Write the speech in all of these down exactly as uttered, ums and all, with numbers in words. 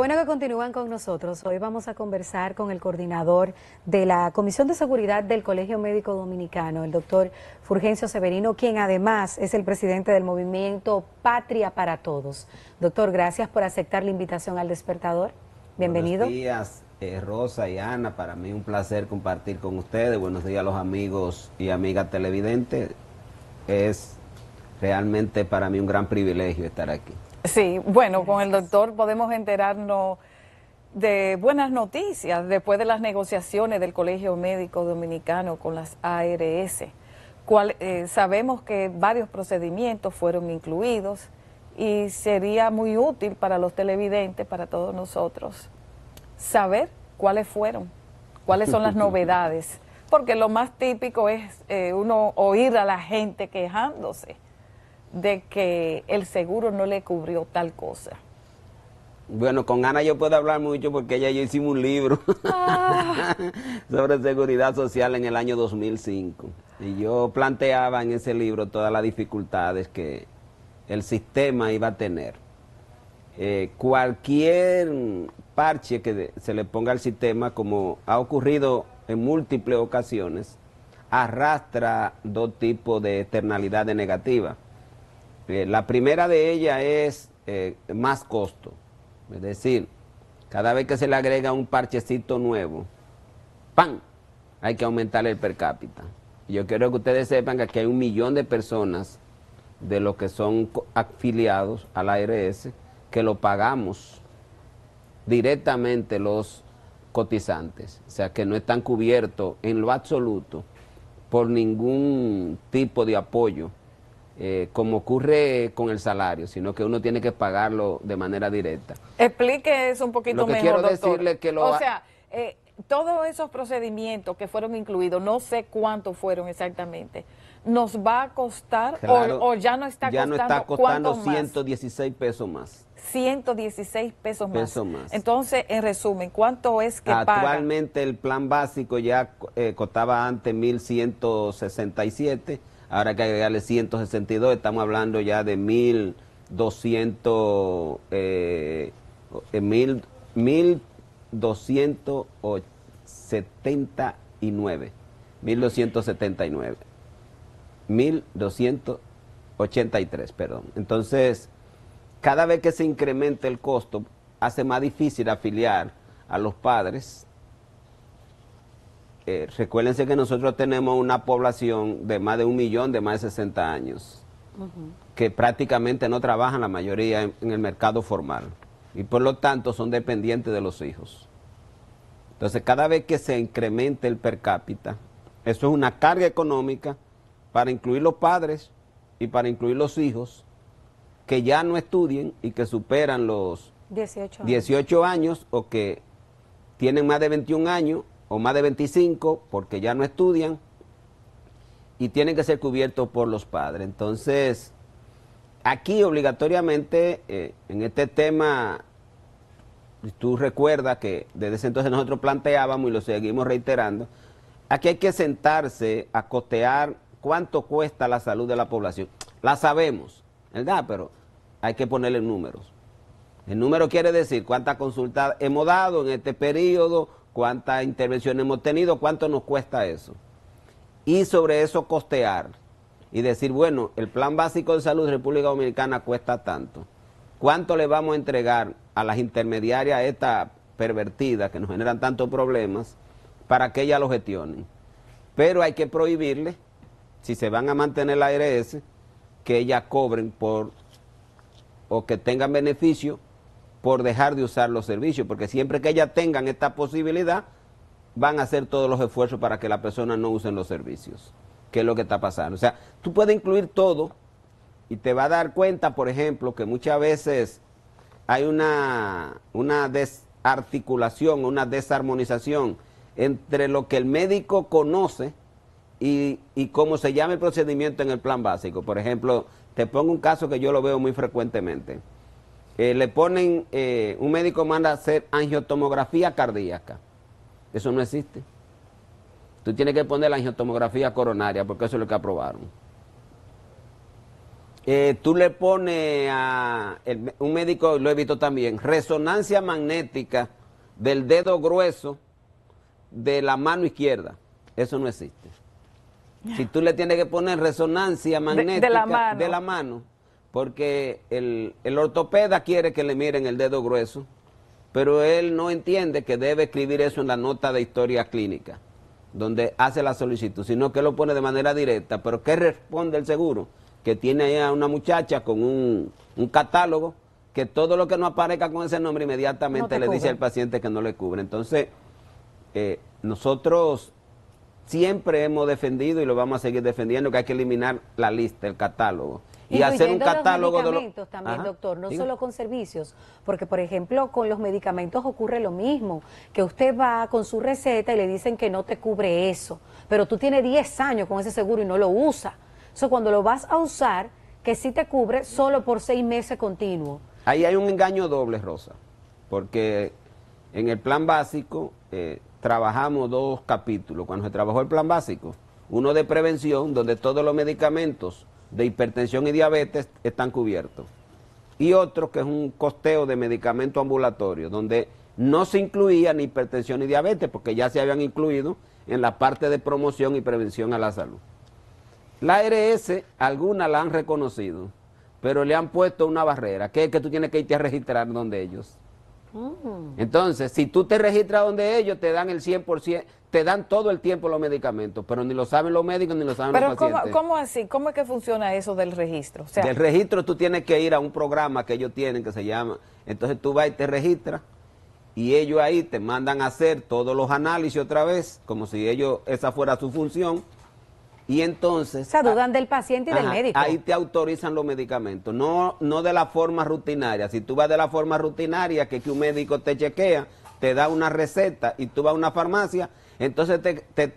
bueno que continúan con nosotros. Hoy vamos a conversar con el coordinador de la Comisión de Seguridad del Colegio Médico Dominicano, el doctor Fulgencio Severino, quien además es el presidente del movimiento Patria para Todos. Doctor, gracias por aceptar la invitación al Despertador. Bienvenido. Buenos días, eh, Rosa y Ana. Para mí un placer compartir con ustedes. Buenos días a los amigos y amigas televidentes. Es realmente para mí un gran privilegio estar aquí. Sí, bueno, con el doctor podemos enterarnos de buenas noticias después de las negociaciones del Colegio Médico Dominicano con las A R S. Cual, eh, sabemos que varios procedimientos fueron incluidos y sería muy útil para los televidentes, para todos nosotros, saber cuáles fueron, cuáles son las novedades, porque lo más típico es eh, uno oír a la gente quejándose de que el seguro no le cubrió tal cosa. Bueno, con Ana yo puedo hablar mucho porque ella y yo hicimos un libro ah. sobre seguridad social en el año dos mil cinco. Y yo planteaba en ese libro todas las dificultades que el sistema iba a tener. Eh, cualquier parche que se le ponga al sistema, como ha ocurrido en múltiples ocasiones, arrastra dos tipos de externalidades negativas. Eh, la primera de ellas es eh, más costo, es decir, cada vez que se le agrega un parchecito nuevo, ¡pam!, hay que aumentar el per cápita. Yo quiero que ustedes sepan que aquí hay un millón de personas de los que son afiliados a la A R S que lo pagamos directamente los cotizantes, o sea que no están cubiertos en lo absoluto por ningún tipo de apoyo. Eh, como ocurre con el salario, sino que uno tiene que pagarlo de manera directa. Explique eso un poquito Lo que mejor, quiero doctor. decirle que lo o sea, eh, todos esos procedimientos que fueron incluidos, no sé cuántos fueron exactamente, ¿nos va a costar claro, o, o ya no está ya costando? Ya no está costando más? ciento dieciséis pesos más. ciento dieciséis pesos más. Peso más. Entonces, en resumen, ¿cuánto es que paga? Actualmente el plan básico ya eh, costaba antes mil ciento sesenta y siete. Ahora hay que agregarle ciento sesenta y dos, estamos hablando ya de mil doscientos, eh, mil, mil doscientos setenta y nueve, mil doscientos setenta y nueve, mil doscientos ochenta y tres, perdón. Entonces, cada vez que se incrementa el costo, hace más difícil afiliar a los padres. Eh, recuérdense que nosotros tenemos una población de más de un millón de más de sesenta años, uh-huh. que prácticamente no trabajan la mayoría en, en el mercado formal y por lo tanto son dependientes de los hijos. Entonces cada vez que se incremente el per cápita, eso es una carga económica para incluir los padres y para incluir los hijos que ya no estudien y que superan los dieciocho años, dieciocho años o que tienen más de veintiún años o más de veinticinco, porque ya no estudian y tienen que ser cubiertos por los padres. Entonces, aquí obligatoriamente, eh, en este tema, tú recuerdas que desde ese entonces nosotros planteábamos y lo seguimos reiterando, aquí hay que sentarse a costear cuánto cuesta la salud de la población. La sabemos, ¿verdad? Pero hay que ponerle números. El número quiere decir cuántas consultas hemos dado en este periodo, cuántas intervenciones hemos tenido, cuánto nos cuesta eso. Y sobre eso costear y decir, bueno, el plan básico de salud de República Dominicana cuesta tanto. ¿Cuánto le vamos a entregar a las intermediarias estas pervertidas que nos generan tantos problemas para que ellas lo gestionen? Pero hay que prohibirle, si se van a mantener la A R S, que ellas cobren por, o que tengan beneficio por dejar de usar los servicios, porque siempre que ellas tengan esta posibilidad, van a hacer todos los esfuerzos para que las personas no usen los servicios, que es lo que está pasando. O sea, tú puedes incluir todo y te va a dar cuenta, por ejemplo, que muchas veces hay una, una desarticulación, una desarmonización entre lo que el médico conoce y, y cómo se llama el procedimiento en el plan básico. Por ejemplo, te pongo un caso que yo lo veo muy frecuentemente. Eh, le ponen, eh, un médico manda a hacer angiotomografía cardíaca. Eso no existe. Tú tienes que poner la angiotomografía coronaria porque eso es lo que aprobaron. Eh, tú le pones a el, un médico, lo he visto también, resonancia magnética del dedo grueso de la mano izquierda. Eso no existe. Si tú le tienes que poner resonancia magnética de, de, la, mano. de la mano, porque el, el ortopeda quiere que le miren el dedo grueso, pero él no entiende que debe escribir eso en la nota de historia clínica, donde hace la solicitud, sino que lo pone de manera directa. Pero ¿qué responde el seguro? Que tiene ahí a una muchacha con un, un catálogo, que todo lo que no aparezca con ese nombre inmediatamente no le cubre. Dice al paciente que no le cubre. Entonces, eh, nosotros siempre hemos defendido y lo vamos a seguir defendiendo que hay que eliminar la lista, el catálogo. Y hacer un catálogo los medicamentos de los... también, ajá, doctor, no diga. Solo con servicios, porque por ejemplo con los medicamentos ocurre lo mismo, que usted va con su receta y le dicen que no te cubre eso, pero tú tienes diez años con ese seguro y no lo usas. Eso cuando lo vas a usar, que sí te cubre solo por seis meses continuos. Ahí hay un engaño doble, Rosa, porque en el plan básico eh, trabajamos dos capítulos. Cuando se trabajó el plan básico, uno de prevención, donde todos los medicamentos de hipertensión y diabetes están cubiertos, y otro que es un costeo de medicamento ambulatorio, donde no se incluía ni hipertensión ni diabetes, porque ya se habían incluido en la parte de promoción y prevención a la salud. La A R S, algunas la han reconocido, pero le han puesto una barrera, que es que tú tienes que irte a registrar donde ellos. Mm. Entonces, si tú te registras donde ellos, te dan el cien por ciento, te dan todo el tiempo los medicamentos, pero ni lo saben los médicos ni lo saben pero los pacientes. Pero ¿cómo, ¿cómo así? ¿Cómo es que funciona eso del registro? O sea, del registro tú tienes que ir a un programa que ellos tienen que se llama, entonces tú vas y te registras y ellos ahí te mandan a hacer todos los análisis otra vez, como si ellos, esa fuera su función, y entonces... O sea, dudan del paciente y ajá, del médico. Ahí te autorizan los medicamentos, no, no de la forma rutinaria. Si tú vas de la forma rutinaria, que, que un médico te chequea, te da una receta y tú vas a una farmacia, entonces te, te,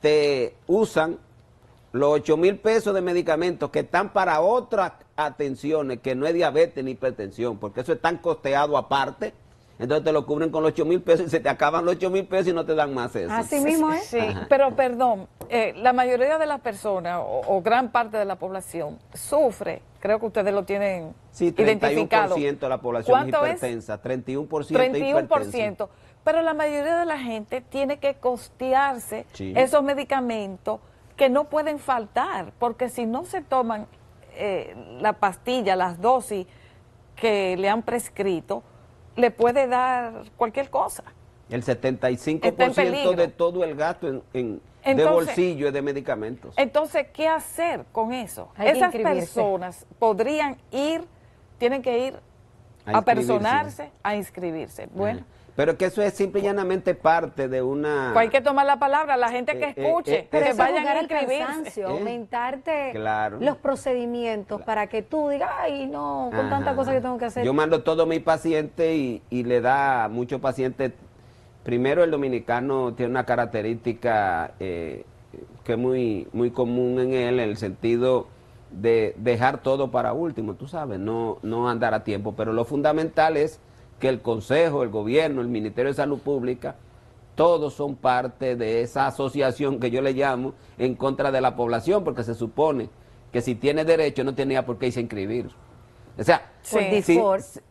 te usan los ocho mil pesos de medicamentos que están para otras atenciones, que no es diabetes ni hipertensión, porque eso es tan costeado aparte. Entonces te lo cubren con los ocho mil pesos y se te acaban los ocho mil pesos y no te dan más eso. Así mismo es. Sí, sí, pero perdón, eh, la mayoría de las personas o, o gran parte de la población sufre, creo que ustedes lo tienen sí, identificado. treinta y uno por ciento de la población es hipertensa, es? treinta y uno por ciento treinta y uno por ciento, hipertensa. Pero la mayoría de la gente tiene que costearse sí. esos medicamentos que no pueden faltar, porque si no se toman eh, la pastilla, las dosis que le han prescrito, le puede dar cualquier cosa. El setenta y cinco por ciento de todo el gasto en, en, entonces, de bolsillo es de medicamentos. Entonces, ¿qué hacer con eso? Hay Esas personas podrían ir, tienen que ir a, a personarse, a inscribirse. Bueno. Ajá. Pero que eso es simple y llanamente parte de una... Pues hay que tomar la palabra, la gente que eh, escuche, eh, eh, que vayan a inscribirse. ¿Eh? Aumentarte claro. los procedimientos claro. para que tú digas, ay, no, con tanta cosa que tengo que hacer. Yo mando todos mis pacientes y, y le da a muchos pacientes. Primero, el dominicano tiene una característica eh, que es muy, muy común en él, en el sentido de dejar todo para último, tú sabes, no, no andar a tiempo. Pero lo fundamental es que el Consejo, el Gobierno, el Ministerio de Salud Pública, todos son parte de esa asociación que yo le llamo en contra de la población, porque se supone que si tiene derecho no tenía por qué irse a inscribir. O sea, sí. si,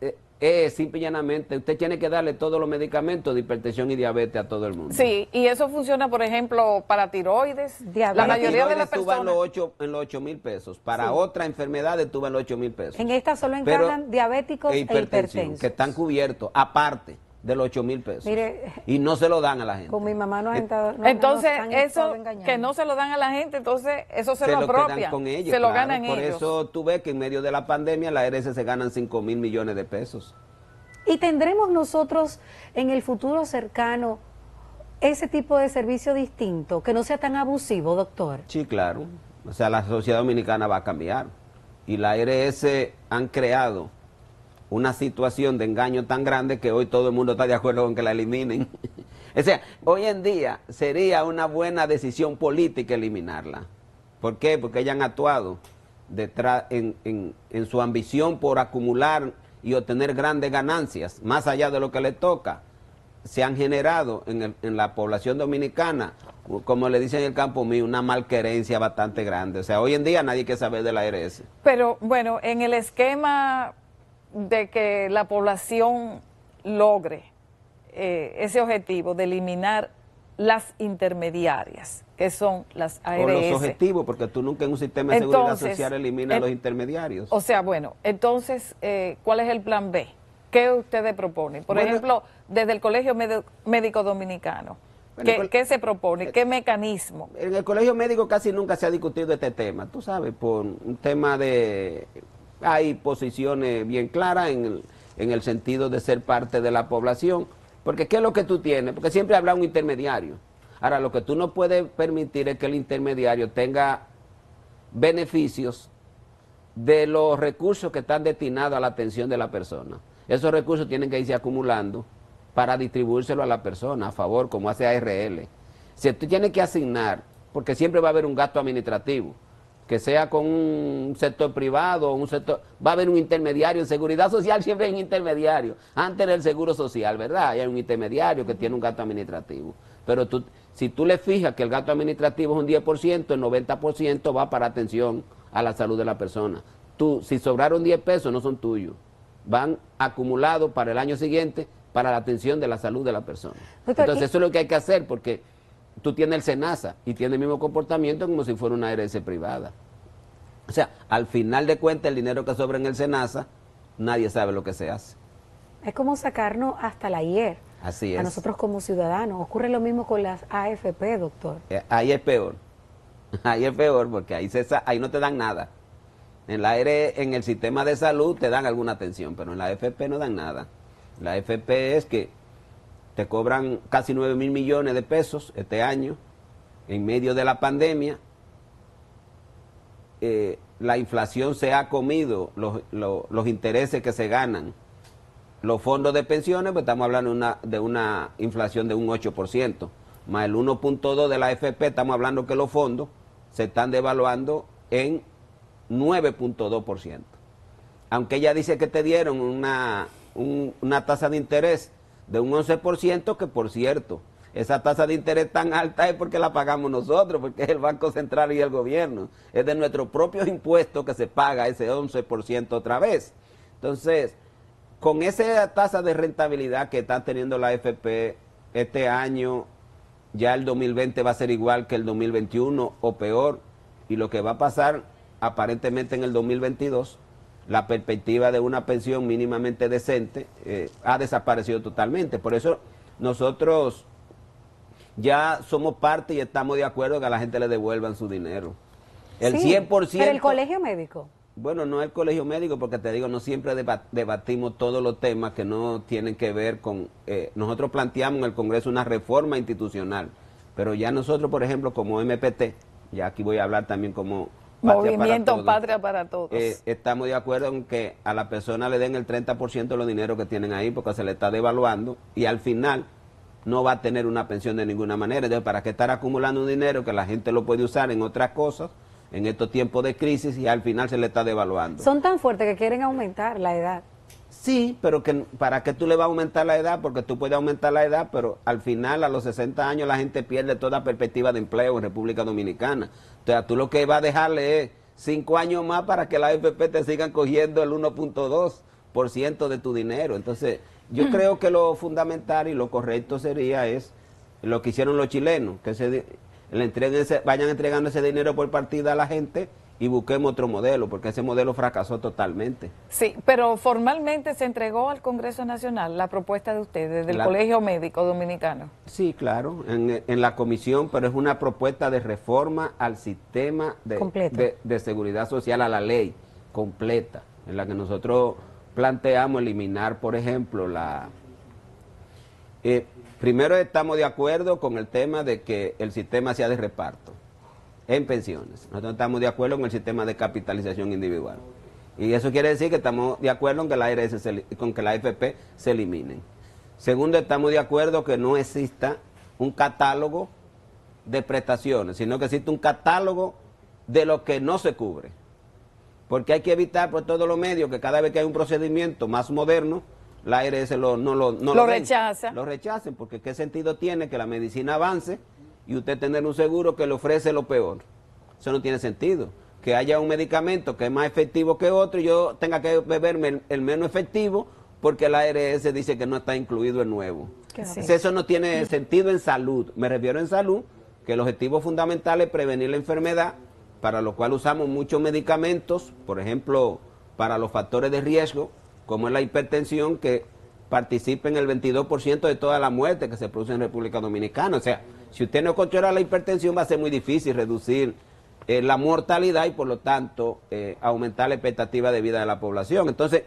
eh, simple y llanamente, usted tiene que darle todos los medicamentos de hipertensión y diabetes a todo el mundo. Sí, y eso funciona, por ejemplo, para tiroides. Diabetes. La mayoría tiroides de las personas... en los ocho, en los ocho mil pesos. Para sí. otras enfermedades tú en los ocho mil pesos. En esta solo encargan Pero, diabéticos e hipertensos. Que están cubiertos, aparte de los ocho mil pesos. Mire, y no se lo dan a la gente. Con mi mamá no ha entrado. No, entonces, no eso que no se lo dan a la gente, entonces eso se, se lo lo apropian. Con ellos, se claro. lo ganan Por ellos. Por eso tú ves que en medio de la pandemia la A R S se ganan cinco mil millones de pesos. ¿Y tendremos nosotros en el futuro cercano ese tipo de servicio distinto, que no sea tan abusivo, doctor? Sí, claro. O sea, la sociedad dominicana va a cambiar. Y la A R S han creado una situación de engaño tan grande que hoy todo el mundo está de acuerdo con que la eliminen. O sea, hoy en día sería una buena decisión política eliminarla. ¿Por qué? Porque ellos han actuado detrás en, en, en su ambición por acumular y obtener grandes ganancias, más allá de lo que les toca. se han generado en, el, en la población dominicana, como le dicen en el campo mío, una malquerencia bastante grande. O sea, hoy en día nadie quiere saber de la A R S. Pero bueno, en el esquema de que la población logre eh, ese objetivo de eliminar las intermediarias, que son las A R S. O los objetivos, porque tú nunca en un sistema de Entonces, seguridad social eliminas en, los intermediarios. O sea, bueno, entonces, eh, ¿cuál es el plan B? ¿Qué ustedes proponen? Por Bueno, ejemplo, desde el Colegio Médico Dominicano, bueno, ¿qué, el, ¿qué se propone? ¿Qué mecanismo? En el Colegio Médico casi nunca se ha discutido este tema, tú sabes, por un tema de... Hay posiciones bien claras en el, en el sentido de ser parte de la población, porque ¿qué es lo que tú tienes? Porque siempre habrá un intermediario. Ahora, lo que tú no puedes permitir es que el intermediario tenga beneficios de los recursos que están destinados a la atención de la persona. Esos recursos tienen que irse acumulando para distribuírselo a la persona a favor, como hace A R L. Si tú tienes que asignar, porque siempre va a haber un gasto administrativo, que sea con un sector privado, un sector, va a haber un intermediario. En seguridad social siempre hay un intermediario. Antes era el seguro social, ¿verdad? Hay un intermediario que tiene un gasto administrativo. Pero tú, si tú le fijas que el gasto administrativo es un diez por ciento, el noventa por ciento va para atención a la salud de la persona. Tú, si sobraron diez pesos, no son tuyos. Van acumulados para el año siguiente para la atención de la salud de la persona. Doctor, entonces eso es lo que hay que hacer, porque tú tienes el SENASA y tiene el mismo comportamiento como si fuera una A R S privada. O sea, al final de cuentas, el dinero que sobra en el SENASA, nadie sabe lo que se hace. Es como sacarnos hasta la I E R. Así es. A nosotros como ciudadanos. Ocurre lo mismo con las A F P, doctor. Eh, ahí es peor. Ahí es peor porque ahí, se, ahí no te dan nada. En la R, en el sistema de salud te dan alguna atención, pero en la A F P no dan nada. La A F P es que te cobran casi nueve mil millones de pesos este año, en medio de la pandemia. Eh, la inflación se ha comido los, los, los intereses que se ganan. Los fondos de pensiones, pues estamos hablando de una, de una inflación de un ocho por ciento, más el uno punto dos de la A F P, estamos hablando que los fondos se están devaluando en nueve punto dos por ciento. Aunque ella dice que te dieron una, un, una tasa de interés de un once por ciento, que por cierto, esa tasa de interés tan alta es porque la pagamos nosotros, porque es el Banco Central y el gobierno. Es de nuestros propios impuestos que se paga ese once por ciento otra vez. Entonces, con esa tasa de rentabilidad que está teniendo la A F P este año, ya el dos mil veinte va a ser igual que el dos mil veintiuno o peor, y lo que va a pasar aparentemente en el dos mil veintidós, la perspectiva de una pensión mínimamente decente eh, ha desaparecido totalmente. Por eso nosotros ya somos parte y estamos de acuerdo que a la gente le devuelvan su dinero. El sí, cien por ciento... pero el colegio médico. Bueno, no el colegio médico, porque te digo, no siempre debatimos todos los temas que no tienen que ver con... Eh, nosotros planteamos en el Congreso una reforma institucional, pero ya nosotros, por ejemplo, como M P T, ya aquí voy a hablar también como... Movimiento para Patria para Todos. Eh, estamos de acuerdo en que a la persona le den el treinta por ciento de los dineros que tienen ahí, porque se le está devaluando, y al final no va a tener una pensión de ninguna manera. Entonces, ¿para qué estar acumulando un dinero que la gente lo puede usar en otras cosas, en estos tiempos de crisis, y al final se le está devaluando? Son tan fuertes que quieren aumentar la edad. Sí, pero que ¿para qué tú le vas a aumentar la edad? Porque tú puedes aumentar la edad, pero al final, a los sesenta años, la gente pierde toda perspectiva de empleo en República Dominicana. Entonces, tú lo que vas a dejarle es cinco años más para que la A F P te sigan cogiendo el uno punto dos por ciento de tu dinero. Entonces, yo creo que lo fundamental y lo correcto sería es lo que hicieron los chilenos, que se, le entreguen ese, vayan entregando ese dinero por partida a la gente y busquemos otro modelo, porque ese modelo fracasó totalmente. Sí, pero formalmente se entregó al Congreso Nacional la propuesta de ustedes, del la, Colegio Médico Dominicano. Sí, claro, en, en la comisión, pero es una propuesta de reforma al sistema de, de, de seguridad social, a la ley completa, en la que nosotros planteamos eliminar, por ejemplo, la... Eh, primero estamos de acuerdo con el tema de que el sistema sea de reparto en pensiones. Nosotros estamos de acuerdo con el sistema de capitalización individual. Y eso quiere decir que estamos de acuerdo con que la A R S se, con que la A F P se eliminen. Segundo, estamos de acuerdo que no exista un catálogo de prestaciones, sino que existe un catálogo de lo que no se cubre. Porque hay que evitar por todos los medios que cada vez que hay un procedimiento más moderno, la A R S lo, no lo, no lo, lo rechaza. Lo rechacen, porque qué sentido tiene que la medicina avance y usted tener un seguro que le ofrece lo peor. Eso no tiene sentido. Que haya un medicamento que es más efectivo que otro y yo tenga que beberme el, el menos efectivo porque la A R S dice que no está incluido el nuevo. Sí. Eso no tiene sentido en salud. Me refiero en salud, que el objetivo fundamental es prevenir la enfermedad, para lo cual usamos muchos medicamentos, por ejemplo, para los factores de riesgo, como es la hipertensión, que participa en el veintidós por ciento de toda la muerte que se produce en República Dominicana. O sea, si usted no controla la hipertensión, va a ser muy difícil reducir eh, la mortalidad y, por lo tanto, eh, aumentar la expectativa de vida de la población. Entonces,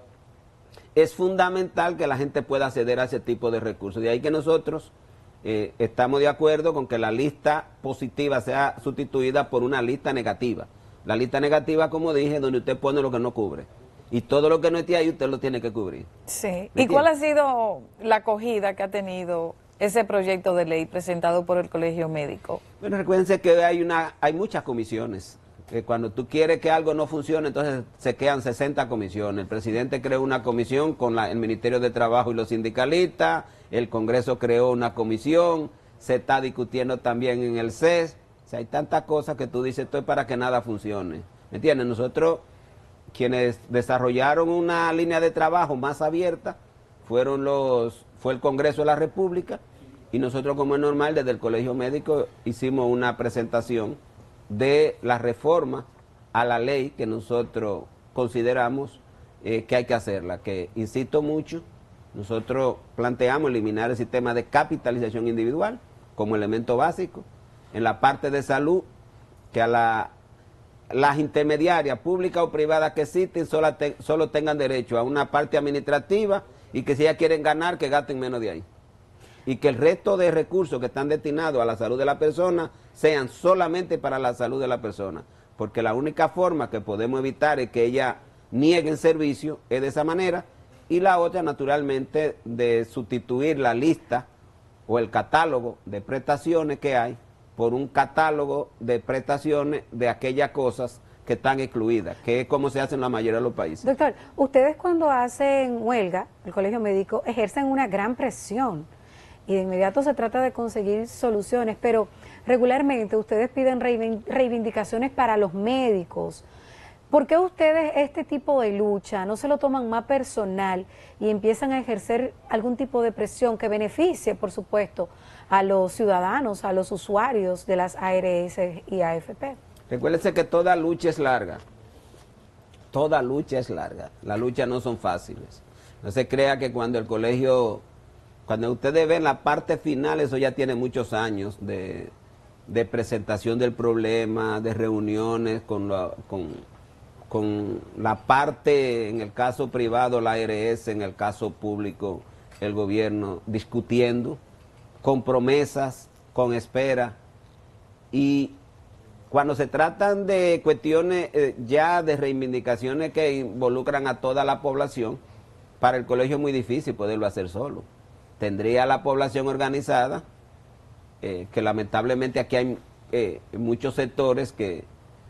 es fundamental que la gente pueda acceder a ese tipo de recursos. De ahí que nosotros eh, estamos de acuerdo con que la lista positiva sea sustituida por una lista negativa. La lista negativa, como dije, donde usted pone lo que no cubre. Y todo lo que no esté ahí, usted lo tiene que cubrir. Sí. ¿Y cuál ha sido la acogida que ha tenido ese proyecto de ley presentado por el Colegio Médico? Bueno, recuérdense que hay, una, hay muchas comisiones. Que cuando tú quieres que algo no funcione, entonces se quedan sesenta comisiones. El presidente creó una comisión con la, el Ministerio de Trabajo y los sindicalistas, el Congreso creó una comisión, se está discutiendo también en el C E S. O sea, hay tantas cosas que tú dices, esto es para que nada funcione. ¿Me entiendes? Nosotros, quienes desarrollaron una línea de trabajo más abierta, fueron los, fue el Congreso de la República, y nosotros, como es normal, desde el Colegio Médico hicimos una presentación de la reforma a la ley que nosotros consideramos eh, que hay que hacerla, que, insisto mucho, nosotros planteamos eliminar el sistema de capitalización individual como elemento básico, en la parte de salud, que a la, las intermediarias públicas o privadas que existen solo, te, solo tengan derecho a una parte administrativa y que si ellas quieren ganar, que gasten menos de ahí. Y que el resto de recursos que están destinados a la salud de la persona sean solamente para la salud de la persona. Porque la única forma que podemos evitar es que ella nieguen servicio es de esa manera, y la otra, naturalmente, de sustituir la lista o el catálogo de prestaciones que hay por un catálogo de prestaciones de aquellas cosas que están excluidas, que es como se hace en la mayoría de los países. Doctor, ustedes cuando hacen huelga, el Colegio Médico, ejercen una gran presión y de inmediato se trata de conseguir soluciones, pero regularmente ustedes piden reivindicaciones para los médicos. ¿Por qué ustedes este tipo de lucha no se lo toman más personal y empiezan a ejercer algún tipo de presión que beneficie, por supuesto, a los ciudadanos, a los usuarios de las A R S y A F P? Recuérdense que toda lucha es larga. Toda lucha es larga. Las luchas no son fáciles. No se crea que cuando el colegio, cuando ustedes ven la parte final, eso ya tiene muchos años de, de presentación del problema, de reuniones con la, con, con la parte, en el caso privado, la A R S, en el caso público, el gobierno, discutiendo, con promesas, con espera. Y cuando se tratan de cuestiones eh, ya de reivindicaciones que involucran a toda la población, para el colegio es muy difícil poderlo hacer solo. Tendría la población organizada, eh, que lamentablemente aquí hay eh, muchos sectores que,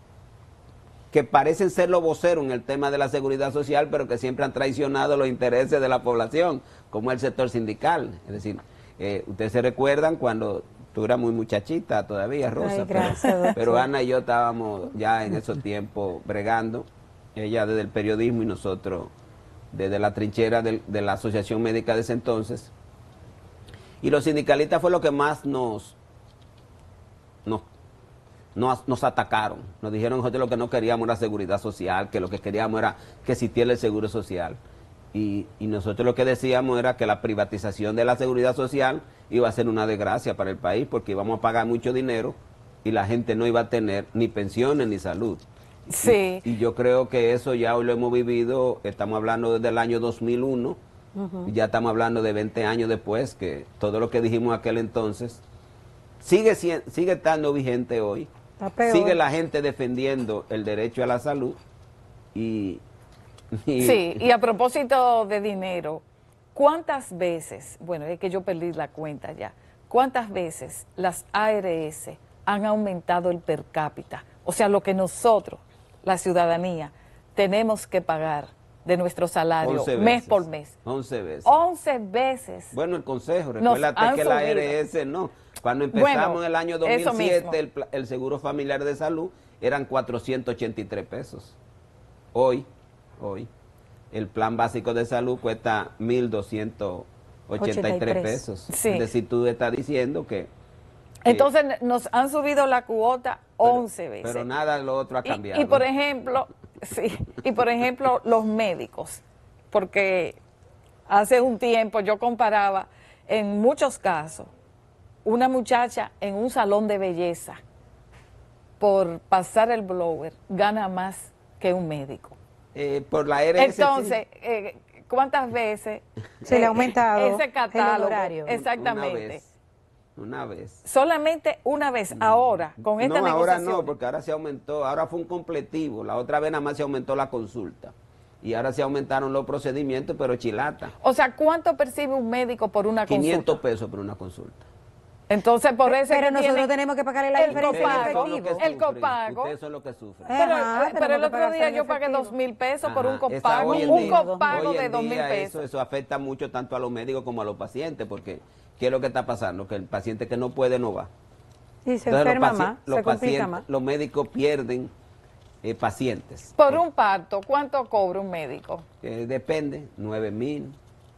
que parecen ser los voceros en el tema de la seguridad social, pero que siempre han traicionado los intereses de la población, como el sector sindical. Es decir, eh, ustedes se recuerdan cuando tú eras muy muchachita todavía, Rosa. Ay, gracias, pero, pero Ana y yo estábamos ya en esos tiempos bregando, ella desde el periodismo y nosotros desde la trinchera de, de la Asociación Médica de ese entonces. Y los sindicalistas fue lo que más nos, nos, nos, nos atacaron. Nos dijeron nosotros lo que no queríamos era seguridad social, que lo que queríamos era que existiera el seguro social. Y, y nosotros lo que decíamos era que la privatización de la seguridad social iba a ser una desgracia para el país, porque íbamos a pagar mucho dinero y la gente no iba a tener ni pensiones ni salud. Sí. Y, y yo creo que eso ya hoy lo hemos vivido, estamos hablando desde el año dos mil uno, uh-huh. Ya estamos hablando de veinte años después, que todo lo que dijimos aquel entonces sigue, sigue estando vigente hoy. Sigue la gente defendiendo el derecho a la salud y... Y, sí, y a propósito de dinero, ¿cuántas veces, bueno, es que yo perdí la cuenta ya, cuántas veces las A R S han aumentado el per cápita? O sea, lo que nosotros, la ciudadanía, tenemos que pagar de nuestro salario, once mes veces, por mes. once veces. once veces. Bueno, el consejo, Nos recuérdate han que la subido. A R S no. Cuando empezamos Bueno, en el año dos eso mil siete, mismo. el, pla- el seguro familiar de salud eran cuatrocientos ochenta y tres pesos. Hoy, hoy, el plan básico de salud cuesta mil doscientos ochenta y tres pesos. Sí. Es decir, tú estás diciendo que... que- Entonces nos han subido la cuota pero- once veces. Pero nada de lo otro ha Y- cambiado. Y, por ejemplo, sí, y por ejemplo los médicos, porque hace un tiempo yo comparaba en muchos casos una muchacha en un salón de belleza por pasar el blower gana más que un médico. Eh, por la A R S. Entonces, eh, ¿cuántas veces Se le ha eh, aumentado ese el catálogo? honorario. sí, Exactamente. Una vez. Una vez. Solamente una vez, ahora, con esta No, ahora negociación. no, porque ahora se aumentó, ahora fue un completivo, la otra vez nada más se aumentó la consulta y ahora se aumentaron los procedimientos, pero chilata, O sea, ¿cuánto percibe un médico por una quinientos consulta? pesos por una consulta. Entonces, por eso es Pero que nosotros tienen tenemos que pagarle la el diferencia en copago, efectivo. Ustedes son los que el sufren, copago. Ustedes son los que sufren. Eh, Pero, Ajá, pero el tenemos que otro pagarse día en yo pagué efectivo. dos mil pesos por Ajá, un esa copago, hoy en un día- copago hoy de en dos mil día pesos. Eso, eso afecta mucho tanto a los médicos como a los pacientes, porque ¿qué es lo que está pasando? Que el paciente que no puede no va. Y se Entonces, enferma los, paci- más, los se complica pacientes- más. los médicos pierden eh, pacientes. Por un parto, ¿cuánto cobra un médico? Eh, depende, nueve mil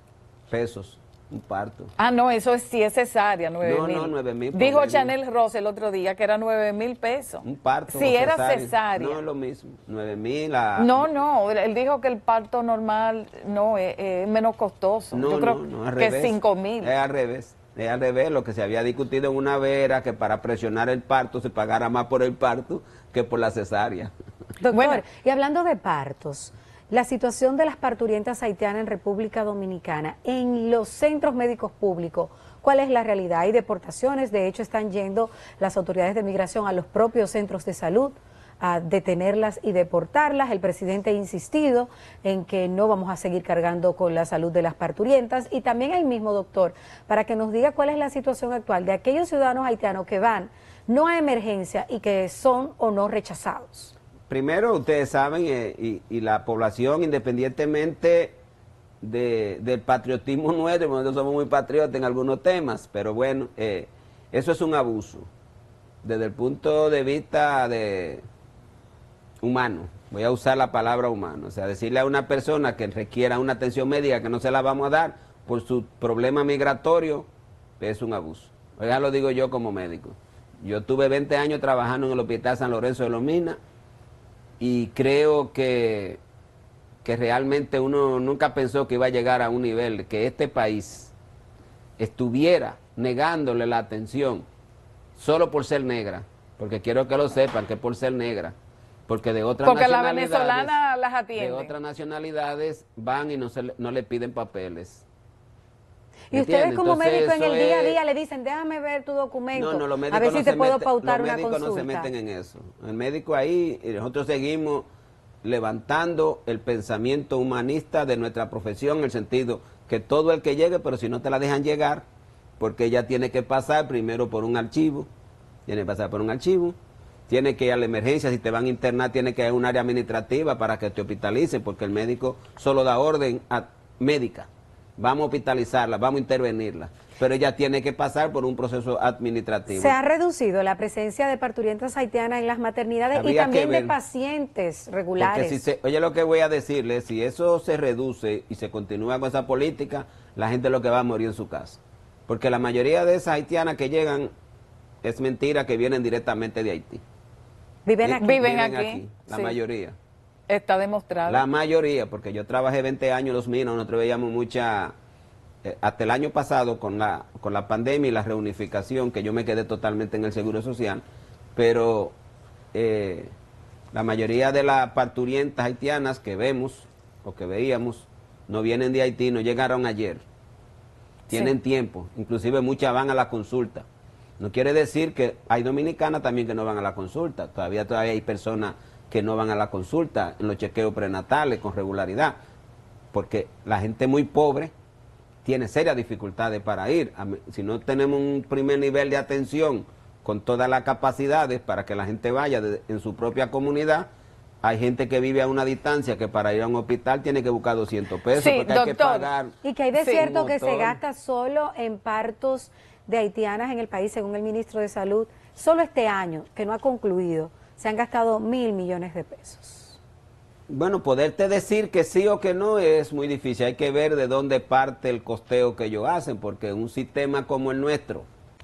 pesos, un parto. Ah, no, eso es si es cesárea, nueve No, mil. no, nueve mil por Dijo medio. Chanel Rose el otro día que era nueve mil pesos. Un parto. Si o era cesárea. cesárea. No es lo mismo, nueve mil a... No, no, él dijo que el parto normal no es, es menos costoso. No, Yo creo no, no, al que revés. cinco mil. Es al revés. Es al revés, lo que se había discutido en una vez era que para presionar el parto se pagara más por el parto que por la cesárea. Doctor, Bueno. y hablando de partos, la situación de las parturientas haitianas en República Dominicana, en los centros médicos públicos, ¿cuál es la realidad? Hay deportaciones, de hecho están yendo las autoridades de migración a los propios centros de salud a detenerlas y deportarlas. El presidente ha insistido en que no vamos a seguir cargando con la salud de las parturientas, y también el mismo doctor, para que nos diga cuál es la situación actual de aquellos ciudadanos haitianos que van no a emergencia y que son o no rechazados. Primero, ustedes saben, eh, y, y la población, independientemente de, del patriotismo nuestro, nosotros somos muy patriotas en algunos temas, pero bueno, eh, eso es un abuso desde el punto de vista de humano. Voy a usar la palabra humano, o sea, decirle a una persona que requiera una atención médica que no se la vamos a dar por su problema migratorio, es un abuso. Ya lo digo yo como médico. Yo tuve veinte años trabajando en el Hospital San Lorenzo de los Minas y creo que, que realmente uno nunca pensó que iba a llegar a un nivel que este país estuviera negándole la atención solo por ser negra, porque quiero que lo sepan, que por ser negra, porque de otras Porque la nacionalidades, venezolana las de atiende. otras nacionalidades van y no, se le- no le piden papeles. Y ¿Me ustedes entiendes? como Entonces, médico en el eso día a es- día le dicen, déjame ver tu documento, No, no, los médicos a ver no si se te puedo meten- pautar los una médicos consulta. no se meten en eso. El médico ahí, y nosotros seguimos levantando el pensamiento humanista de nuestra profesión, en el sentido que todo el que llegue, pero si no te la dejan llegar, porque ella tiene que pasar primero por un archivo, tiene que pasar por un archivo, tiene que ir a la emergencia, si te van a internar, tiene que ir a un área administrativa para que te hospitalicen, porque el médico solo da orden a médica. Vamos a hospitalizarla, vamos a intervenirla, pero ella tiene que pasar por un proceso administrativo. Se ha reducido la presencia de parturientas haitianas en las maternidades y Habría también que de ver. pacientes regulares. Porque si se, oye lo que voy a decirle, si eso se reduce y se continúa con esa política, la gente lo que va a morir en su casa. Porque la mayoría de esas haitianas que llegan, es mentira que vienen directamente de Haití. Viven Eh, aquí. Viven aquí, la sí. mayoría. Está demostrado. La mayoría, porque yo trabajé veinte años en los minas, nosotros veíamos mucha, eh, hasta el año pasado con la, con la pandemia y la reunificación, que yo me quedé totalmente en el Seguro Social, pero eh, la mayoría de las parturientas haitianas que vemos o que veíamos no vienen de Haití, no llegaron ayer, tienen Sí. tiempo, inclusive muchas van a la consulta. No quiere decir que hay dominicanas también que no van a la consulta, todavía todavía hay personas que no van a la consulta en los chequeos prenatales con regularidad, porque la gente muy pobre tiene serias dificultades para ir. A mí- Si no tenemos un primer nivel de atención con todas las capacidades para que la gente vaya de- en su propia comunidad, Hay gente que vive a una distancia que para ir a un hospital tiene que buscar doscientos pesos Sí, porque hay que doctor. pagar. Y que hay de Sí, cierto que se motor. gasta solo en partos de haitianas en el país, según el ministro de Salud. Solo este año, que no ha concluido, se han gastado mil millones de pesos. Bueno, poderte decir que sí o que no es muy difícil. Hay que ver de dónde parte el costeo que ellos hacen, porque un sistema como el nuestro,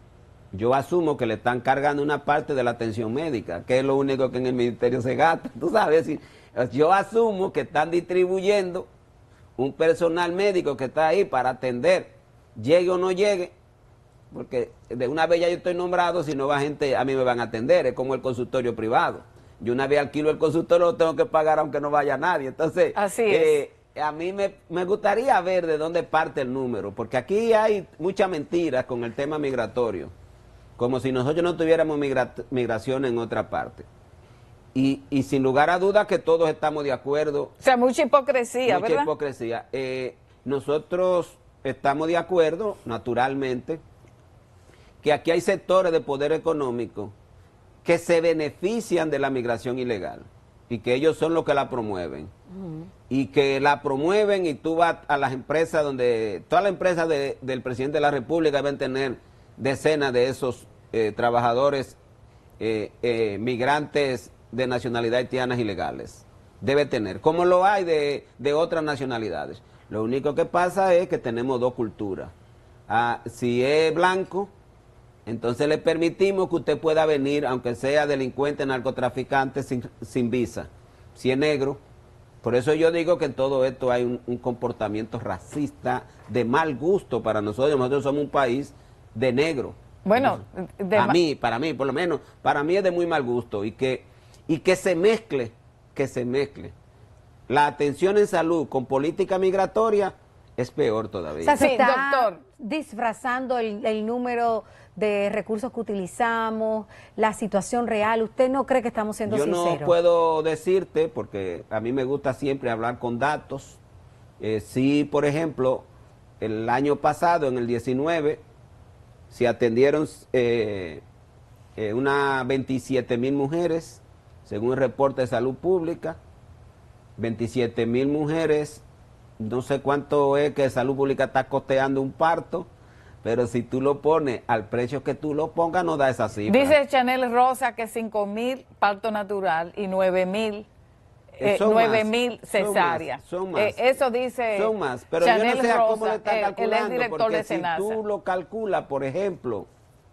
yo asumo que le están cargando una parte de la atención médica, que es lo único que en el ministerio se gasta. Tú sabes, yo asumo que están distribuyendo un personal médico que está ahí para atender, llegue o no llegue, porque de una vez ya yo estoy nombrado, si no va gente, a mí me van a atender, es como el consultorio privado. Yo una vez alquilo el consultorio, lo tengo que pagar aunque no vaya nadie. Entonces, Así eh, a mí me, me gustaría ver de dónde parte el número, porque aquí hay mucha mentira con el tema migratorio, como si nosotros no tuviéramos migra migración en otra parte. Y, y sin lugar a dudas que todos estamos de acuerdo. O sea, mucha hipocresía, Mucha ¿verdad? hipocresía. Eh, nosotros estamos de acuerdo, naturalmente, que aquí hay sectores de poder económico que se benefician de la migración ilegal y que ellos son los que la promueven. Uh-huh. Y que la promueven y tú vas a las empresas donde, todas las empresas de, del presidente de la República deben tener decenas de esos eh, trabajadores eh, eh, migrantes de nacionalidad haitianas ilegales. Debe tener, como lo hay de, de otras nacionalidades. Lo único que pasa es que tenemos dos culturas. Ah, si es blanco, entonces le permitimos que usted pueda venir, aunque sea delincuente, narcotraficante, sin, sin visa. Si es negro, por eso yo digo que en todo esto hay un, un comportamiento racista de mal gusto para nosotros. Nosotros somos un país de negro. Bueno, de a mí, para mí, por lo menos, para mí es de muy mal gusto. Y que, y que se mezcle, que se mezcle la atención en salud con política migratoria es peor todavía. O sea, se Sí, está doctor. disfrazando el, el número de recursos que utilizamos, la situación real. ¿Usted no cree que estamos siendo Yo sinceros? no puedo decirte, porque a mí me gusta siempre hablar con datos. Eh, sí, por ejemplo, el año pasado, en el diecinueve, se atendieron eh, eh, unas veintisiete mil mujeres, según el reporte de salud pública. veintisiete mil mujeres, no sé cuánto es que salud pública está costeando un parto, pero si tú lo pones al precio que tú lo pongas, no da esa cifra. Dice Chanel Rosa que cinco mil parto natural y nueve mil eh, son nueve más, mil cesárea. Son más. Eh, eso dice Son más, pero Chanel yo no sé a Rosa, cómo le está él, calculando, él es director porque de si Senasa. tú lo calculas, por ejemplo,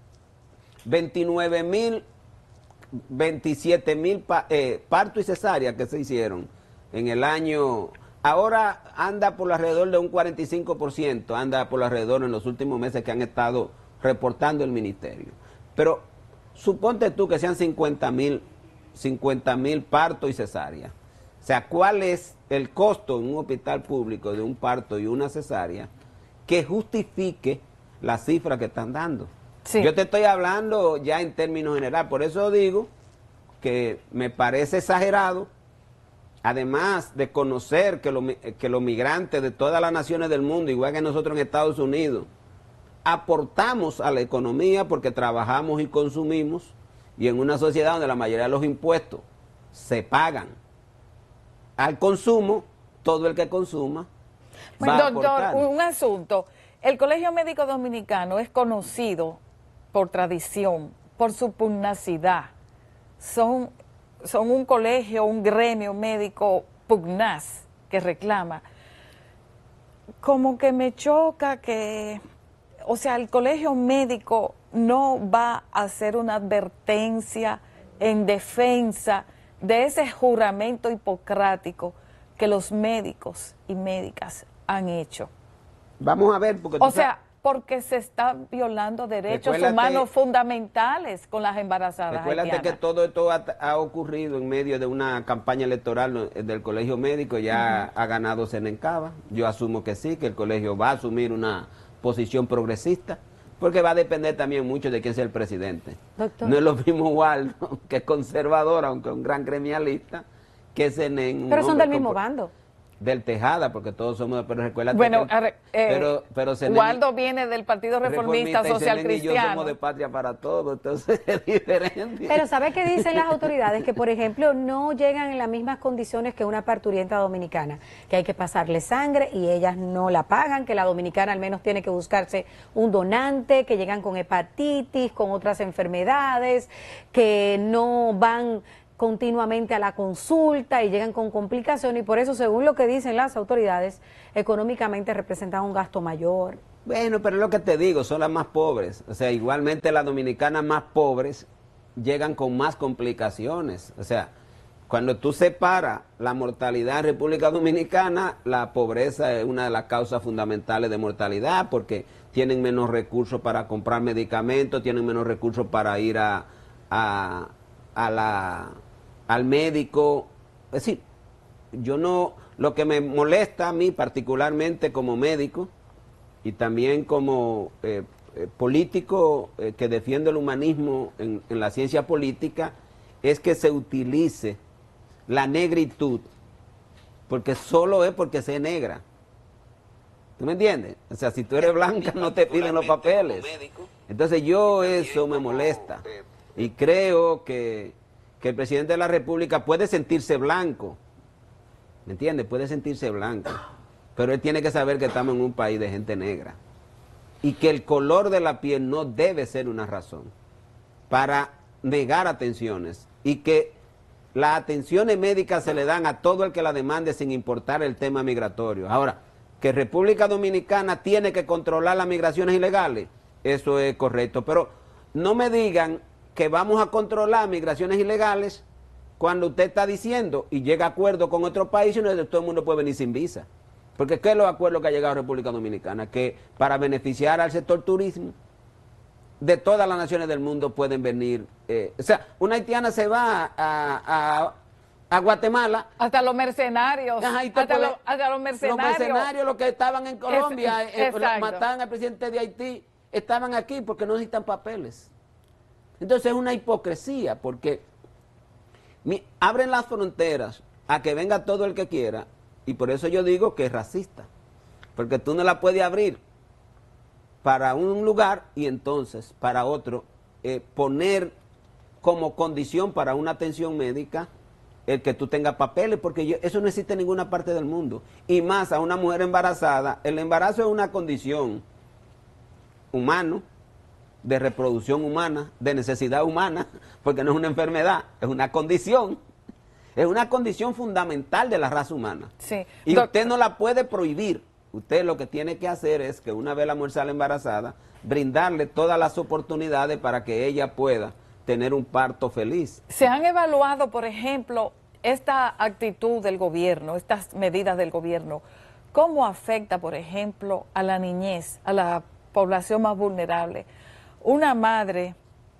veintinueve mil, veintisiete mil pa, eh, partos y cesáreas que se hicieron en el año, ahora anda por alrededor de un cuarenta y cinco por ciento, anda por alrededor en los últimos meses que han estado reportando el ministerio. Pero suponte tú que sean cincuenta mil partos y cesáreas. O sea, ¿cuál es el costo en un hospital público de un parto y una cesárea que justifique la cifra que están dando? Sí. Yo te estoy hablando ya en términos generales, por eso digo que me parece exagerado, además de conocer que, lo, que los migrantes de todas las naciones del mundo, igual que nosotros en Estados Unidos, aportamos a la economía porque trabajamos y consumimos, y en una sociedad donde la mayoría de los impuestos se pagan al consumo, todo el que consuma Bueno, va a doctor, aportar. un asunto. El Colegio Médico Dominicano es conocido por tradición, por su pugnacidad. Son, son un colegio, un gremio médico pugnaz que reclama. Como que me choca que, o sea, el Colegio Médico no va a hacer una advertencia en defensa de ese juramento hipocrático que los médicos y médicas han hecho. Vamos a ver, porque tú O sabes- sea, porque se está violando derechos Recuérdate- humanos fundamentales con las embarazadas Recuérdate que haitianas. todo esto ha, ha ocurrido en medio de una campaña electoral del Colegio Médico, ya uh-huh. ha ganado Senencaba. Yo asumo que sí, que el colegio va a asumir una posición progresista, porque va a depender también mucho de quién sea el presidente. Doctor. No es lo mismo Waldo, que es conservador, aunque un gran gremialista, que Senen. Pero son del mismo bando. del Tejada, porque todos somos, pero recuerda bueno, que, eh, pero, pero Zeneni, Waldo viene del Partido Reformista, Reformista Social y Zeneni Cristiano. Y yo somos de Patria para Todos, entonces es diferente. Pero ¿sabe qué dicen las autoridades? Que, por ejemplo, no llegan en las mismas condiciones que una parturienta dominicana, que hay que pasarle sangre y ellas no la pagan, que la dominicana al menos tiene que buscarse un donante, que llegan con hepatitis, con otras enfermedades, que no van continuamente a la consulta y llegan con complicaciones, y por eso, según lo que dicen las autoridades, económicamente representan un gasto mayor. Bueno, pero es lo que te digo, son las más pobres. O sea, igualmente las dominicanas más pobres llegan con más complicaciones. O sea, cuando tú separas la mortalidad en República Dominicana, la pobreza es una de las causas fundamentales de mortalidad, porque tienen menos recursos para comprar medicamentos, tienen menos recursos para ir a, a, a la... al médico. Es decir, yo no, lo que me molesta a mí particularmente como médico y también como eh, eh, político eh, que defiende el humanismo en, en la ciencia política, es que se utilice la negritud, porque solo es porque sé negra. ¿Tú me entiendes? O sea, si tú eres blanca no te piden los papeles. Entonces yo eso me molesta y creo que que el presidente de la República puede sentirse blanco, ¿me entiendes? Puede sentirse blanco, pero él tiene que saber que estamos en un país de gente negra y que el color de la piel no debe ser una razón para negar atenciones, y que las atenciones médicas se le dan a todo el que la demande sin importar el tema migratorio. Ahora, que República Dominicana tiene que controlar las migraciones ilegales, eso es correcto, pero no me digan que vamos a controlar migraciones ilegales cuando usted está diciendo y llega a acuerdo con otros países y todo el mundo puede venir sin visa. Porque ¿qué es los acuerdos que ha llegado a República Dominicana? Que para beneficiar al sector turismo, de todas las naciones del mundo pueden venir. Eh, o sea, una haitiana se va a, a, a Guatemala. Hasta los mercenarios. Ajá, hasta, puede, lo, hasta los mercenarios. Los mercenarios, los que estaban en Colombia, es, eh, mataban al presidente de Haití, estaban aquí porque no necesitan papeles. Entonces es una hipocresía, porque mi, abren las fronteras a que venga todo el que quiera, y por eso yo digo que es racista, porque tú no la puedes abrir para un lugar y entonces para otro eh, poner como condición para una atención médica el que tú tengas papeles, porque yo, eso no existe en ninguna parte del mundo, y más a una mujer embarazada. El embarazo es una condición humana, de reproducción humana, de necesidad humana, porque no es una enfermedad, es una condición, es una condición fundamental de la raza humana. Sí. Y Doc- usted no la puede prohibir. Usted lo que tiene que hacer es que una vez la mujer sale embarazada, brindarle todas las oportunidades para que ella pueda tener un parto feliz. ¿Se han evaluado, por ejemplo, esta actitud del gobierno, estas medidas del gobierno, cómo afecta, por ejemplo, a la niñez, a la población más vulnerable? Una madre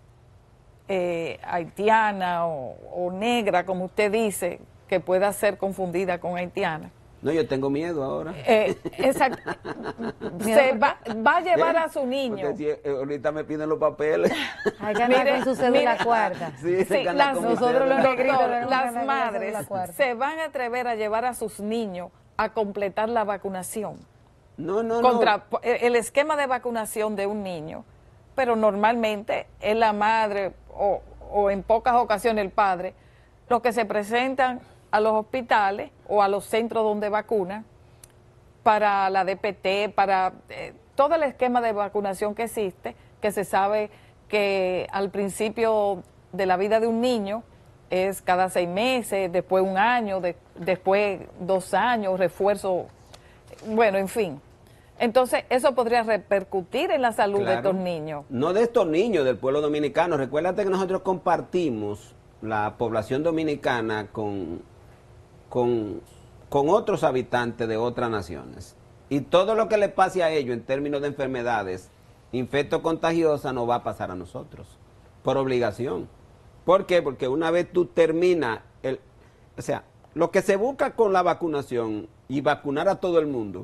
eh, haitiana o, o negra, como usted dice, que pueda ser confundida con haitiana. No, yo tengo miedo ahora. Eh, esa, se va, va a llevar a su niño. Porque si eh, ahorita me piden los papeles. Hay que andar Mire, con su cédula mire, cuarta. Sí, Sí, gana las, con mi nosotros cédula. los negritos doctor, tenemos que las andar con la madres cédula cuarta. se van a atrever a llevar a sus niños a completar la vacunación. No, no, Contra no. el esquema de vacunación de un niño, pero normalmente es la madre o, o en pocas ocasiones el padre los que se presentan a los hospitales o a los centros donde vacunan para la D P T, para eh, todo el esquema de vacunación que existe, que se sabe que al principio de la vida de un niño es cada seis meses, después un año, de, después dos años, refuerzo, bueno, en fin. Entonces, eso podría repercutir en la salud Claro. de estos niños. No de estos niños del pueblo dominicano. Recuérdate que nosotros compartimos la población dominicana con, con, con otros habitantes de otras naciones. Y todo lo que le pase a ellos en términos de enfermedades infecto-contagiosas nos va a pasar a nosotros, por obligación. ¿Por qué? Porque una vez tú terminas, el, o sea, lo que se busca con la vacunación y vacunar a todo el mundo,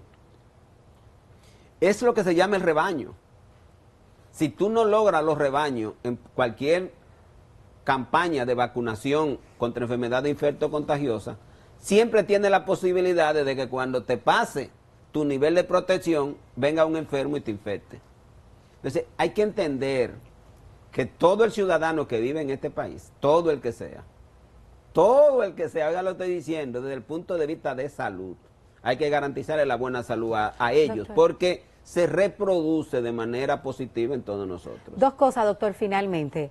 es lo que se llama el rebaño. Si tú no logras los rebaños en cualquier campaña de vacunación contra enfermedades infecto-contagiosas, siempre tiene la posibilidad de que cuando te pase tu nivel de protección, venga un enfermo y te infecte. Entonces, hay que entender que todo el ciudadano que vive en este país, todo el que sea, todo el que sea, oiga lo estoy diciendo, desde el punto de vista de salud, hay que garantizarle la buena salud a, a ellos, doctor, porque se reproduce de manera positiva en todos nosotros. Dos cosas, doctor, finalmente.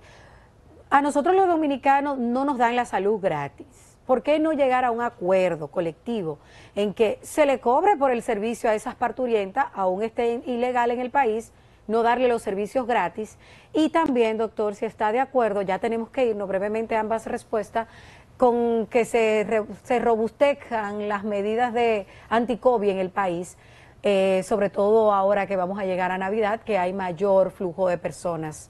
A nosotros los dominicanos no nos dan la salud gratis. ¿Por qué no llegar a un acuerdo colectivo en que se le cobre por el servicio a esas parturientas, aún esté ilegal en el país, no darle los servicios gratis? Y también, doctor, si está de acuerdo, ya tenemos que irnos brevemente a ambas respuestas, con que se, re, se robustezcan las medidas de anti-COVID en el país, eh, sobre todo ahora que vamos a llegar a Navidad, que hay mayor flujo de personas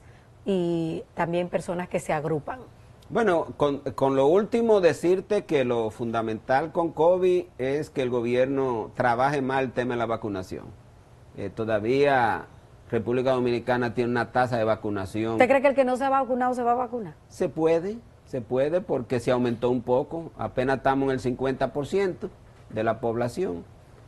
y también personas que se agrupan. Bueno, con, con lo último decirte que lo fundamental con COVID es que el gobierno trabaje más el tema de la vacunación. Eh, todavía República Dominicana tiene una tasa de vacunación. ¿Usted cree que el que no se ha vacunado se va a vacunar? Se puede, se puede porque se aumentó un poco, apenas estamos en el cincuenta por ciento de la población.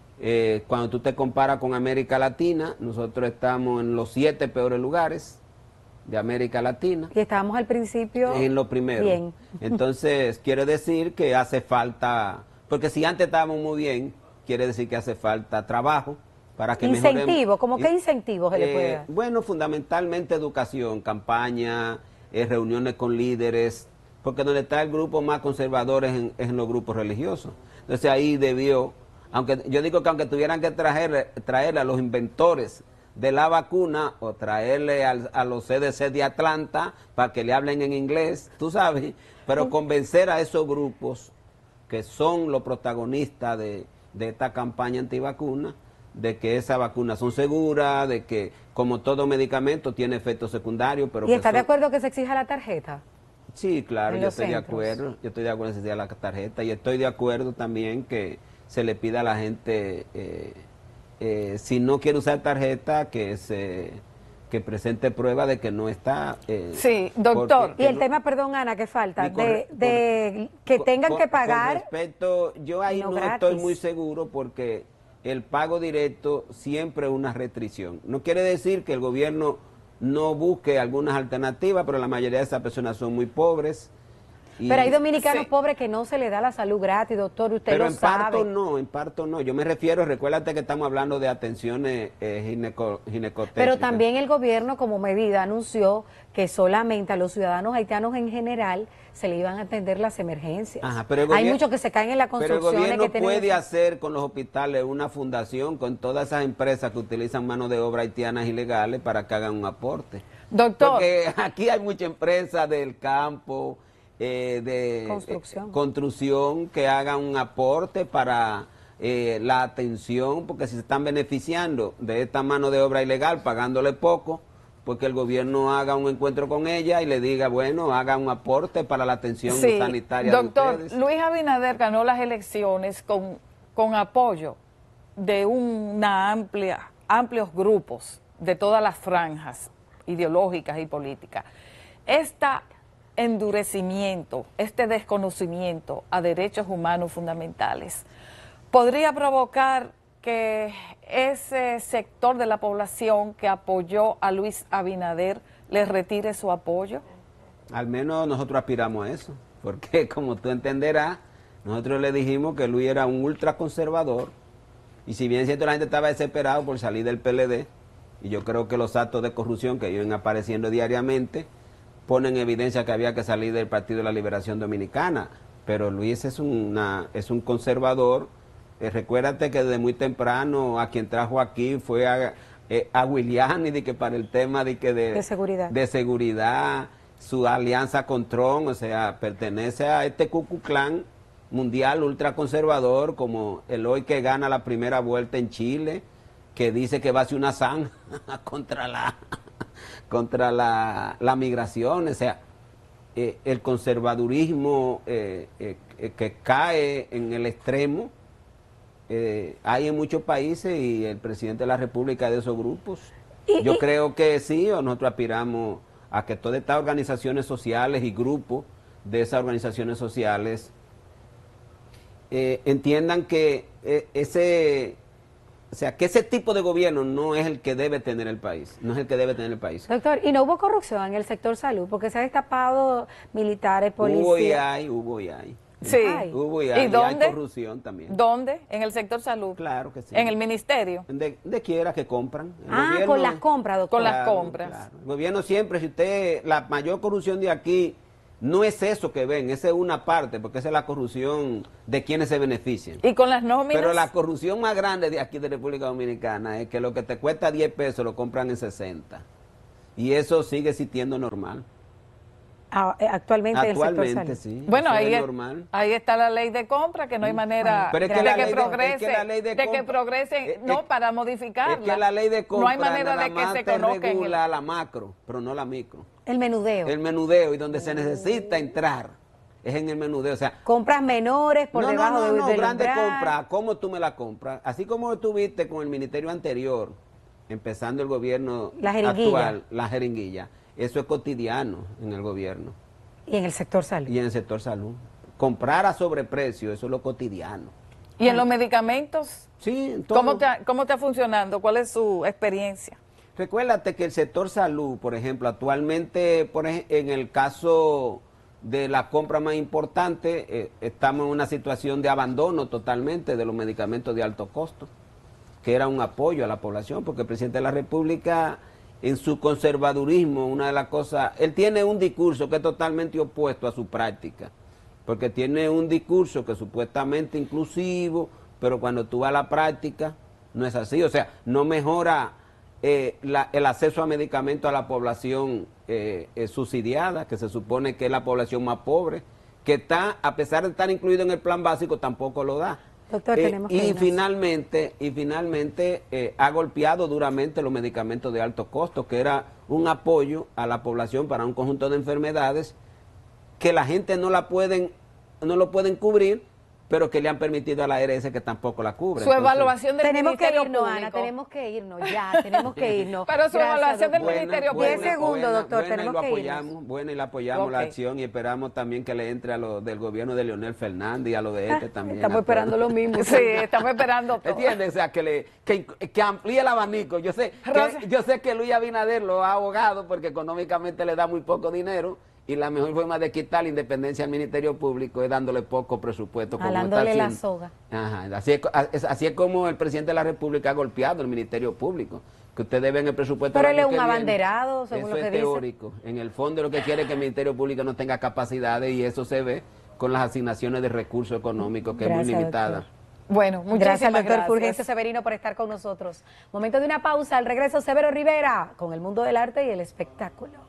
Eh, cuando tú te comparas con América Latina, nosotros estamos en los siete peores lugares de América Latina. Y estábamos al principio en lo primero. Bien. Entonces, quiere decir que hace falta, porque si antes estábamos muy bien, quiere decir que hace falta trabajo para que incentivo, mejoremos. ¿cómo qué incentivos se eh, le puede dar? Bueno, fundamentalmente educación, campaña, eh, reuniones con líderes, porque donde está el grupo más conservador es en, es en los grupos religiosos. Entonces ahí debió, aunque yo digo que aunque tuvieran que traer, traerle a los inventores de la vacuna o traerle al, a los C D C de Atlanta para que le hablen en inglés, tú sabes, pero convencer a esos grupos que son los protagonistas de, de esta campaña antivacuna, de que esas vacunas son seguras, de que como todo medicamento tiene efectos secundarios. Pero ¿Y está son... de acuerdo que se exija la tarjeta? Sí, claro, yo estoy centros. de acuerdo, yo estoy de acuerdo que se exija la tarjeta y estoy de acuerdo también que se le pida a la gente... Eh, Eh, si no quiere usar tarjeta, que se que presente prueba de que no está. Eh, sí, doctor. Y el no, tema, perdón, Ana, que falta, corre, de, de con, que tengan con, que pagar. Con respecto, yo ahí no, no estoy muy seguro porque el pago directo siempre es una restricción. No quiere decir que el gobierno no busque algunas alternativas, pero la mayoría de esas personas son muy pobres. Y, pero hay dominicanos sí. pobres que no se les da la salud gratis, doctor, usted pero lo en sabe. parto no, en parto no. Yo me refiero, recuérdate que estamos hablando de atenciones eh, gineco, ginecotétricas. Pero también el gobierno como medida anunció que solamente a los ciudadanos haitianos en general se le iban a atender las emergencias. Ajá, pero el hay muchos que se caen en la construcción. Pero el gobierno que puede tienen... hacer con los hospitales una fundación con todas esas empresas que utilizan mano de obra haitianas ilegales para que hagan un aporte. Doctor. Porque aquí hay muchas empresas del campo, Eh, de construcción. Eh, construcción que hagan un aporte para eh, la atención, porque si se están beneficiando de esta mano de obra ilegal pagándole poco, porque el gobierno haga un encuentro con ella y le diga, bueno, haga un aporte para la atención sí, sanitaria doctor, de ustedes. Luis Abinader ganó las elecciones con, con apoyo de una amplia, amplios grupos de todas las franjas ideológicas y políticas. Esta endurecimiento, este desconocimiento a derechos humanos fundamentales, podría provocar que ese sector de la población que apoyó a Luis Abinader le retire su apoyo? Al menos nosotros aspiramos a eso, porque como tú entenderás, nosotros le dijimos que Luis era un ultraconservador, y si bien cierto la gente estaba desesperada por salir del P L D, y yo creo que los actos de corrupción que iban apareciendo diariamente, ponen en evidencia que había que salir del Partido de la Liberación Dominicana, pero Luis es, una, es un conservador. Eh, recuérdate que desde muy temprano a quien trajo aquí fue a, eh, a Williani, de que para el tema de, que de, de seguridad, de seguridad, su alianza con Trump, o sea, pertenece a este Ku Klux Klan mundial ultraconservador, como el hoy que gana la primera vuelta en Chile, que dice que va a hacer una zanja contra la... contra la, la migración, o sea, eh, el conservadurismo eh, eh, que cae en el extremo, eh, hay en muchos países y el presidente de la República de esos grupos. Y, Yo y, creo que sí, o nosotros aspiramos a que todas estas organizaciones sociales y grupos de esas organizaciones sociales eh, entiendan que eh, ese, o sea, que ese tipo de gobierno no es el que debe tener el país, no es el que debe tener el país. Doctor, ¿y no hubo corrupción en el sector salud? Porque se ha destapado militares, policías. Hubo y hay, hubo y hay. Sí. Ay. Hubo y ¿Y hay, y dónde? hay corrupción también. ¿Dónde? En el sector salud. Claro que sí. En el ministerio. De, de quiera que compran. El Ah, gobierno- con las compras, doctor. Con las Claro, compras. claro. El gobierno siempre, si usted, la mayor corrupción de aquí no es eso que ven, esa es una parte, porque esa es la corrupción de quienes se benefician. Y con las nóminas. Pero la corrupción más grande de aquí de República Dominicana es que lo que te cuesta diez pesos lo compran en sesenta. Y eso sigue existiendo normal. Ah, eh, actualmente, en el sector Actualmente, salud. sí. Bueno, eso ahí, es es- normal. ahí está la ley de compra, que no hay manera Pero es de que que, la ley de- progrese, es que la ley de de que compra- progrese, es- no, es- para modificarla. Es que la ley de compra no hay manera nada de que más se te conozca en el... regula la macro, pero no la micro. El menudeo. El menudeo y donde se necesita entrar es en el menudeo. O sea, Compras menores por no, debajo no, no, de, no, del grande umbral. compra, ¿cómo tú me la compras? Así como tuviste con el ministerio anterior, empezando el gobierno La jeringuilla. actual, la jeringuilla, eso es cotidiano en el gobierno Y en el sector salud. y en el sector salud. Comprar a sobreprecio, eso es lo cotidiano. ¿Y en los medicamentos? Sí, en todo. ¿Cómo está, ¿Cómo está funcionando? ¿Cuál es su experiencia? Recuérdate que el sector salud, por ejemplo, actualmente, por ej- en el caso de la compra más importante, eh, estamos en una situación de abandono totalmente de los medicamentos de alto costo, que era un apoyo a la población, porque el presidente de la República, en su conservadurismo, una de las cosas, él tiene un discurso que es totalmente opuesto a su práctica, porque tiene un discurso que es supuestamente inclusivo, pero cuando tú vas a la práctica, no es así, o sea, no mejora eh, la- el acceso a medicamentos a la población eh, eh, subsidiada, que se supone que es la población más pobre, que está, a pesar de estar incluido en el plan básico, tampoco lo da. Doctor, Eh, tenemos que y irnos. finalmente, y finalmente eh, ha golpeado duramente los medicamentos de alto costo, que era un apoyo a la población para un conjunto de enfermedades que la gente no la pueden, no lo pueden cubrir, pero que le han permitido a la A R S que tampoco la cubre. Su Entonces, evaluación del Tenemos que Ministerio irnos, Público. Ana, tenemos que irnos, ya, tenemos que irnos. Pero su Gracias, evaluación del doctor. Ministerio buena, Público. diez segundos, doctor, buena, tenemos y lo que apoyamos, irnos. bueno, y le apoyamos Ok. la acción y esperamos también que le entre a lo del gobierno de Leonel Fernández y a lo de este también. Estamos a esperando todos. lo mismo. Sí, estamos esperando todo. ¿Entiendes? O sea, que, le, que, que amplíe el abanico. Yo sé, Rosa- que, yo sé que Luis Abinader lo ha ahogado porque económicamente le da muy poco dinero y la mejor forma de quitar la independencia al Ministerio Público es dándole poco presupuesto. Como está Jalándole la haciendo. soga. Ajá, así es, es- así es como el presidente de la República ha golpeado el Ministerio Público, que ustedes ven el presupuesto. Pero del él año es un que viene. abanderado, según Eso lo que es dice. teórico. En el fondo lo que quiere es que el Ministerio Público no tenga capacidades y eso se ve con las asignaciones de recursos económicos, que Gracias, es muy limitada. doctor. Bueno, muchísimas Gracias al doctor gracias. Fulgencio Severino por estar con nosotros. Momento de una pausa, al regreso Severo Rivera con el mundo del arte y el espectáculo.